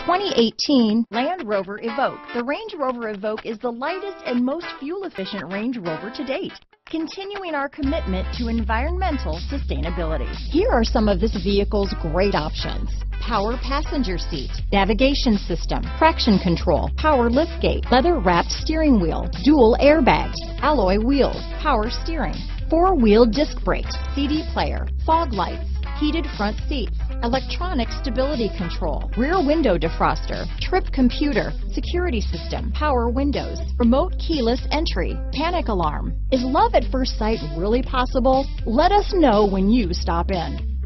2018 Land Rover Evoque. The Range Rover Evoque is the lightest and most fuel-efficient Range Rover to date, continuing our commitment to environmental sustainability. Here are some of this vehicle's great options: power passenger seat, navigation system, traction control, power liftgate, leather-wrapped steering wheel, dual airbags, alloy wheels, power steering, four-wheel disc brakes, CD player, fog lights, heated front seats, electronic stability control, rear window defroster, trip computer, security system, power windows, remote keyless entry, panic alarm. Is love at first sight really possible? Let us know when you stop in.